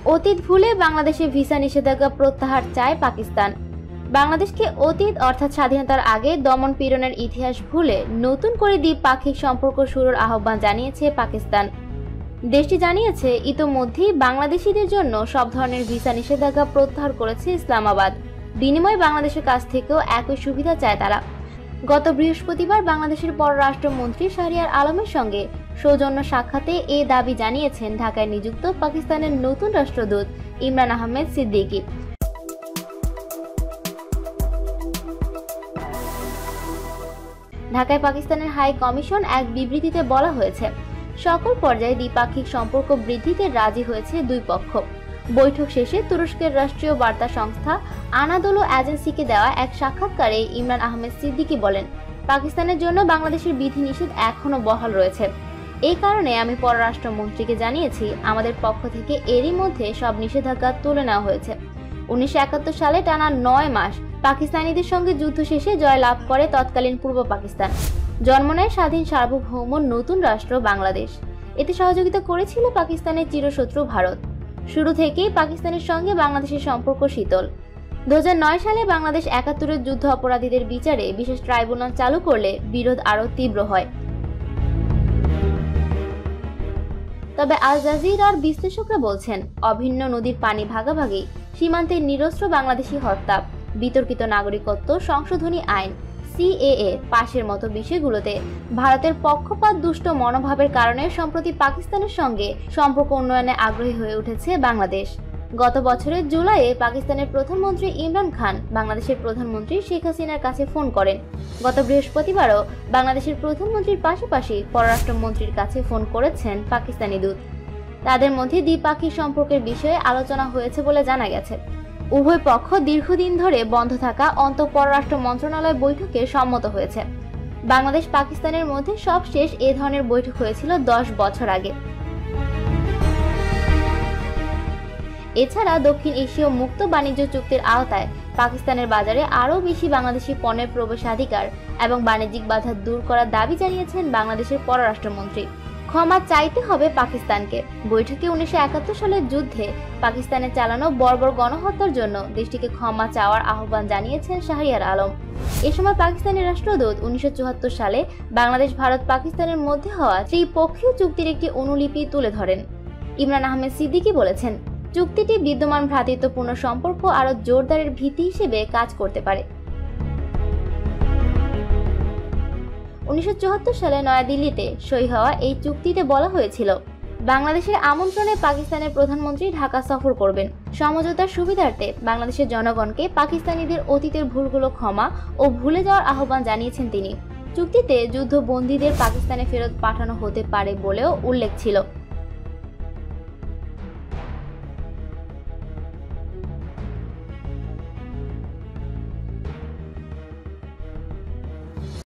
অতীত ভুলে বাংলাদেশে ভিসা নিষেধাজ্ঞা প্রত্যাহার চায় পাকিস্তান। বাংলাদেশকে অতীত অর্থাৎ স্বাধীনতার আগে দমন পীড়নের ইতিহাস ভুলে নতুন করে দ্বিপাক্ষিক সম্পর্ক শুরুর আহ্বান জানিয়েছে পাকিস্তান। দেশটি জানিয়েছে ইতোমধ্যেই বাংলাদেশিদের জন্য সব ধরনের ভিসা নিষেধাজ্ঞা প্রত্যাহার করেছে ইসলামাবাদ। বিনিময়ে বাংলাদেশের কাছ থেকেও একই সুবিধা চায় তারা। গত বৃহস্পতিবার বাংলাদেশের পররাষ্ট্রমন্ত্রী শাহরিয়ার আলমের সঙ্গে সৌজন্য সাক্ষাতে এ দাবি জানিয়েছেন ঢাকায় নিযুক্ত পাকিস্তানের নতুন রাষ্ট্রদূত ইমরান আহমেদ সিদ্দিকী। ঢাকায় পাকিস্তানের হাই কমিশন এক বিবৃতিতে বলা হয়েছে, সকল পর্যায়ে দ্বিপাক্ষিক সম্পর্ক বৃদ্ধিতে রাজি হয়েছে দুই পক্ষ। বৈঠক শেষে তুরস্কের রাষ্ট্রীয় বার্তা সংস্থা আনাদোলো এজেন্সিকে দেওয়া এক সাক্ষাৎকারে ইমরান আহমেদ সিদ্দিকী বলেন, পাকিস্তানের জন্য বাংলাদেশের বিধিনিষেধ এখনো বহাল রয়েছে। এই কারণে আমি পররাষ্ট্রমন্ত্রীকে জানিয়েছি, আমাদের পক্ষ থেকে এরই মধ্যে সব নিষেধাজ্ঞা তুলে নেওয়া হয়েছে। 1971 সালে টানা 9 মাস পাকিস্তানিদের সঙ্গে যুদ্ধ শেষে জয় লাভ করে তৎকালীন পূর্ব পাকিস্তান। জন্ম নেয় স্বাধীন সার্বভৌম নতুন রাষ্ট্র বাংলাদেশ। এতে সহযোগিতা করেছিল পাকিস্তানের চিরশত্রু ভারত। শুরু থেকেই পাকিস্তানের সঙ্গে বাংলাদেশের সম্পর্ক শীতল। 2009 সালে বাংলাদেশ 71-এর যুদ্ধ অপরাধীদের বিচারে বিশেষ ট্রাইব্যুনাল চালু করলে বিরোধ আরও তীব্র হয়। তবে আল জাজিরার বিশ্লেষকরা বলছেন, অভিন্ন নদীর পানি ভাগাভাগি, সীমান্তের নিরস্ত্র বাংলাদেশি হত্যা, বিতর্কিত নাগরিকত্ব সংশোধনী আইন সিএএ পাশের মতো বিষয়গুলোতে ভারতের পক্ষপাত দুষ্ট মনোভাবের কারণে সম্প্রতি পাকিস্তানের সঙ্গে সম্পর্ক উন্নয়নে আগ্রহী হয়ে উঠেছে বাংলাদেশ। গত বছরের জুলাইয়ে পাকিস্তানের প্রধানমন্ত্রী ইমরান খান বাংলাদেশের প্রধানমন্ত্রী শেখ হাসিনার কাছে ফোন করেন। গত বৃহস্পতিবারও বাংলাদেশের প্রধানমন্ত্রীর পাশাপাশি পররাষ্ট্রমন্ত্রীর কাছে ফোন করেছেন পাকিস্তানি দূত। তাদের মধ্যে দ্বিপাক্ষিক সম্পর্কের বিষয়ে আলোচনা হয়েছে বলে জানা গেছে। উভয় পক্ষ দীর্ঘদিন ধরে বন্ধ থাকা অন্তঃপররাষ্ট্র মন্ত্রণালয় বৈঠকে সম্মত হয়েছে। বাংলাদেশ পাকিস্তানের মধ্যে সবশেষ এ ধরনের বৈঠক হয়েছিল 10 বছর আগে। এছাড়া দক্ষিণ এশীয় মুক্ত বাণিজ্য চুক্তির আওতায় পাকিস্তানের বাজারে আরও বেশি বাংলাদেশি পণ্যের প্রবেশাধিকার এবং বাণিজ্যিক বাধা দূর করার দাবি জানিয়েছেন বাংলাদেশের পররাষ্ট্রমন্ত্রী। ক্ষমা চাইতে হবে পাকিস্তানকে। বৈঠকে 1971 সালের যুদ্ধে পাকিস্তানে চালানো বর্বর গণহত্যার জন্য দেশটিকে ক্ষমা চাওয়ার আহ্বান জানিয়েছেন শাহরিয়ার আলম। এ সময় পাকিস্তানের রাষ্ট্রদূত 1974 সালে বাংলাদেশ ভারত পাকিস্তানের মধ্যে হওয়া ত্রিপক্ষীয় চুক্তির একটি অনুলিপি তুলে ধরেন। ইমরান আহমেদ সিদ্দিকী বলেছেন, চুক্তিটি বিদ্যমান ভ্রাতৃত্বপূর্ণ সম্পর্ক আরও জোরদারের ভিত্তি হিসেবে কাজ করতে পারে। 1974 সালে নয়াদিল্লিতে সই হওয়া এই চুক্তিতে বলা হয়েছিল, বাংলাদেশের আমন্ত্রণে পাকিস্তানের প্রধানমন্ত্রী ঢাকা সফর করবেন। সমঝোতার সুবিধার্থে বাংলাদেশের জনগণকে পাকিস্তানিদের অতীতের ভুলগুলো ক্ষমা ও ভুলে যাওয়ার আহ্বান জানিয়েছেন তিনি। চুক্তিতে যুদ্ধবন্দীদের পাকিস্তানে ফেরত পাঠানো হতে পারে বলেও উল্লেখ ছিল।